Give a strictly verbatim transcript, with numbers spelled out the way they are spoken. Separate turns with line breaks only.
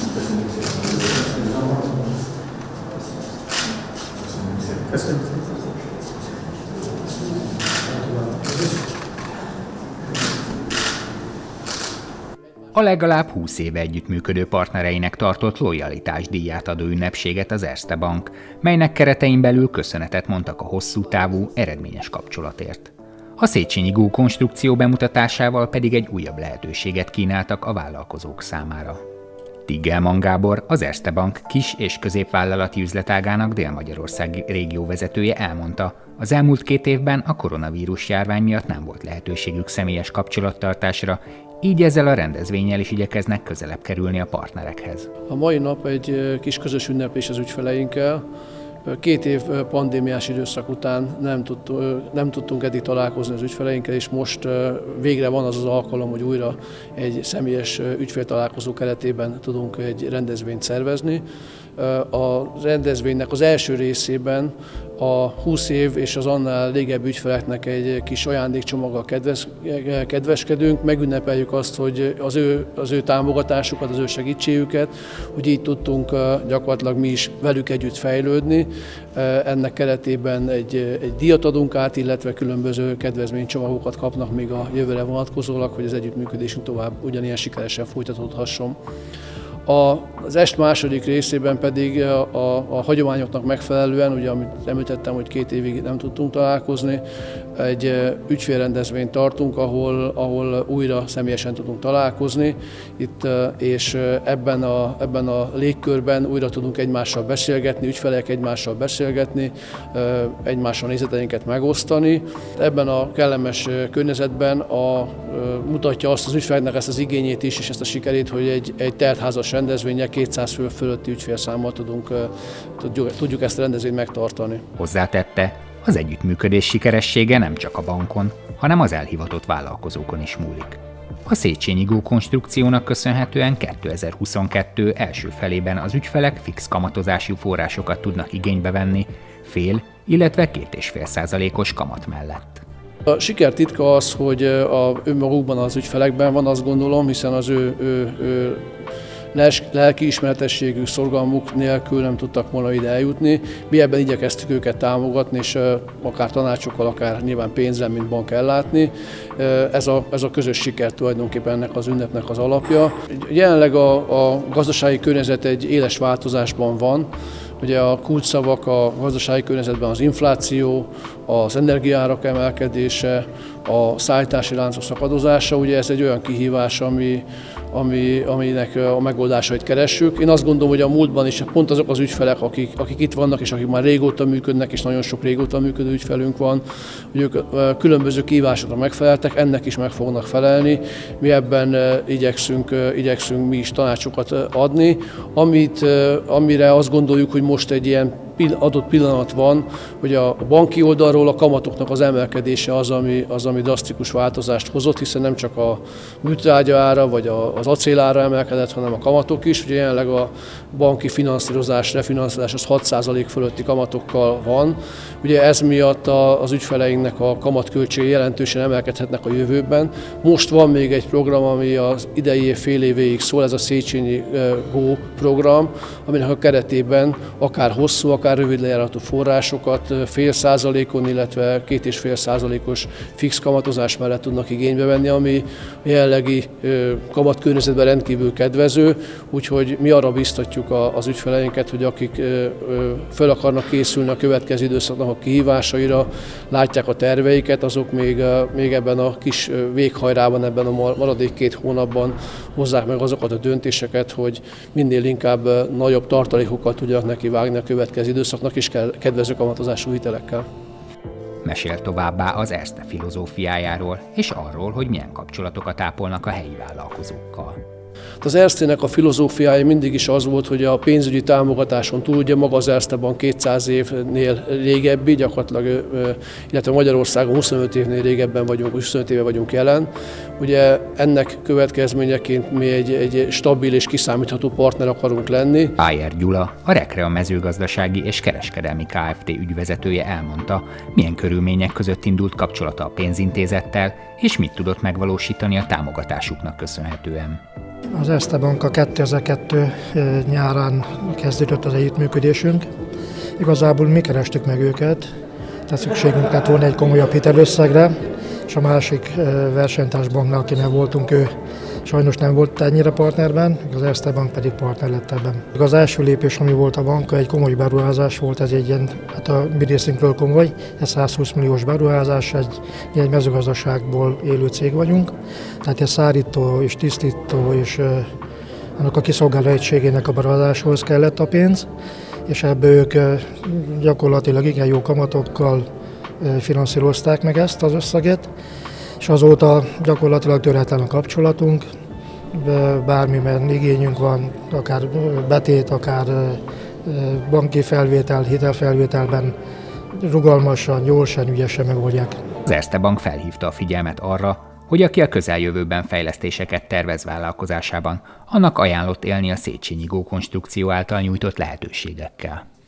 Köszönjük szépen. Köszönjük.
A legalább húsz éve együttműködő partnereinek tartott lojalitásdíját adó ünnepséget az Erste Bank, melynek keretein belül köszönetet mondtak a hosszú távú, eredményes kapcsolatért. A Széchenyi Go konstrukció bemutatásával pedig egy újabb lehetőséget kínáltak a vállalkozók számára. Tiggelman Gábor, az Erste Bank kis- és középvállalati üzletágának Dél-Magyarországi régióvezetője elmondta, az elmúlt két évben a koronavírus járvány miatt nem volt lehetőségük személyes kapcsolattartásra, így ezzel a rendezvénnyel is igyekeznek közelebb kerülni a partnerekhez.
A mai nap egy kis közös ünneplés az ügyfeleinkkel. Két év pandémiás időszak után nem tudtunk, nem tudtunk eddig találkozni az ügyfeleinkkel, és most végre van az az alkalom, hogy újra egy személyes ügyféltalálkozó keretében tudunk egy rendezvényt szervezni. A rendezvénynek az első részében a húsz év és az annál régebbi ügyfeleknek egy kis ajándékcsomaggal kedves, kedveskedünk, megünnepeljük azt, hogy az ő, az ő támogatásukat, az ő segítségüket, hogy így tudtunk gyakorlatilag mi is velük együtt fejlődni. Ennek keretében egy, egy díjat adunk át, illetve különböző kedvezménycsomagokat kapnak még a jövőre vonatkozólag, hogy az együttműködésünk tovább ugyanilyen sikeresen folytatódhasson. Az est második részében pedig a, a, a hagyományoknak megfelelően, ugye amit említettem, hogy két évig nem tudtunk találkozni, egy ügyfélrendezvényt tartunk, ahol, ahol újra személyesen tudunk találkozni, itt, és ebben a, ebben a légkörben újra tudunk egymással beszélgetni, ügyfelek egymással beszélgetni, egymással nézeteinket megosztani. Ebben a kellemes környezetben a, mutatja azt az ügyfeleknek ezt az igényét is, és ezt a sikerét, hogy egy, egy teltházas rendezvénye kétszáz fő fölötti ügyfélszámmal tudunk, tudjuk, tudjuk ezt a rendezvényt megtartani.
Hozzátette, az együttműködés sikeressége nem csak a bankon, hanem az elhivatott vállalkozókon is múlik. A Széchenyi Go konstrukciónak köszönhetően kétezer-huszonkettő első felében az ügyfelek fix kamatozású forrásokat tudnak igénybe venni, fél, illetve két egész öt százalékos kamat mellett.
A siker titka az, hogy a, önmagukban az ügyfelekben van, azt gondolom, hiszen az ő, ő, ő lelkiismeretességük, szorgalmuk nélkül nem tudtak volna ide eljutni. Mi ebben igyekeztük őket támogatni, és akár tanácsokkal, akár nyilván pénzzel, mint bank ellátni. Ez a, ez a közös siker tulajdonképpen ennek az ünnepnek az alapja. Jelenleg a, a gazdasági környezet egy éles változásban van. Ugye a kulcsszavak a gazdasági környezetben az infláció, az energiaárak emelkedése, a szállítási láncok szakadozása, ugye ez egy olyan kihívás, ami, ami, aminek a megoldásait keressük. Én azt gondolom, hogy a múltban is pont azok az ügyfelek, akik, akik itt vannak, és akik már régóta működnek, és nagyon sok régóta működő ügyfelünk van, hogy ők különböző kihívásokra megfeleltek, ennek is meg fognak felelni. Mi ebben igyekszünk, igyekszünk mi is tanácsokat adni, amit, amire azt gondoljuk, hogy most egy ilyen adott pillanat van, hogy a banki oldalról a kamatoknak az emelkedése az, ami, az, ami drasztikus változást hozott, hiszen nem csak a műtrágya ára vagy az acélára emelkedett, hanem a kamatok is. Ugye jelenleg a banki finanszírozás, refinanszírozás az hat százalék fölötti kamatokkal van. Ugye ez miatt az ügyfeleinknek a kamatköltségei jelentősen emelkedhetnek a jövőben. Most van még egy program, ami az idei év fél évéig szól, ez a Széchenyi Go program, aminek a keretében akár hosszú, akár rövid lejáratú forrásokat fél százalékon, illetve két és fél százalékos fix kamatozás mellett tudnak igénybe venni, ami jelenlegi kamatkörnyezetben rendkívül kedvező, úgyhogy mi arra biztatjuk az ügyfeleinket, hogy akik fel akarnak készülni a következő időszaknak a kihívásaira, látják a terveiket, azok még, még ebben a kis véghajrában, ebben a maradék két hónapban hozzák meg azokat a döntéseket, hogy minél inkább nagyobb tartalékokkal tudjanak nekivágni a következő időszaknak és kedvező kamatozású hitelekkel.
Mesél továbbá az Erste filozófiájáról és arról, hogy milyen kapcsolatokat ápolnak a helyi vállalkozókkal.
Az Erstének a filozófiája mindig is az volt, hogy a pénzügyi támogatáson túl, ugye maga az Erste Bank kétszáz évnél régebbi, gyakorlatilag, illetve Magyarországon huszonöt évnél régebben vagyunk, huszonöt éve vagyunk jelen. Ugye ennek következményeként mi egy, egy stabil és kiszámítható partner akarunk lenni.
Ájer Gyula, a Rekrea mezőgazdasági és kereskedelmi Kft. Ügyvezetője elmondta, milyen körülmények között indult kapcsolata a pénzintézettel, és mit tudott megvalósítani a támogatásuknak köszönhetően.
Az Erste Bankkal kétezer-kettő nyárán kezdődött az együttműködésünk. Igazából mi kerestük meg őket, tehát szükségünk lett volna egy komolyabb hitelösszegre, és a másik versenytársbanknál, akinek voltunk, ő sajnos nem volt ennyire partnerben, az Erste Bank pedig partner lett ebben. Az első lépés, ami volt a banka, egy komoly beruházás volt, ez egy ilyen, hát a mi részünkről komoly, ez százhúsz milliós beruházás, egy, egy mezőgazdaságból élő cég vagyunk, tehát egy szárító és tisztító és annak a kiszolgáló egységének a beruházáshoz kellett a pénz, és ebből ők gyakorlatilag igen jó kamatokkal finanszírozták meg ezt az összeget, és azóta gyakorlatilag töretlen a kapcsolatunk, bármiben igényünk van, akár betét, akár banki felvétel, hitelfelvételben rugalmasan, gyorsan, ügyesen megoldják.
Az Erste Bank felhívta a figyelmet arra, hogy aki a közeljövőben fejlesztéseket tervez vállalkozásában, annak ajánlott élni a Széchenyi Go konstrukció által nyújtott lehetőségekkel.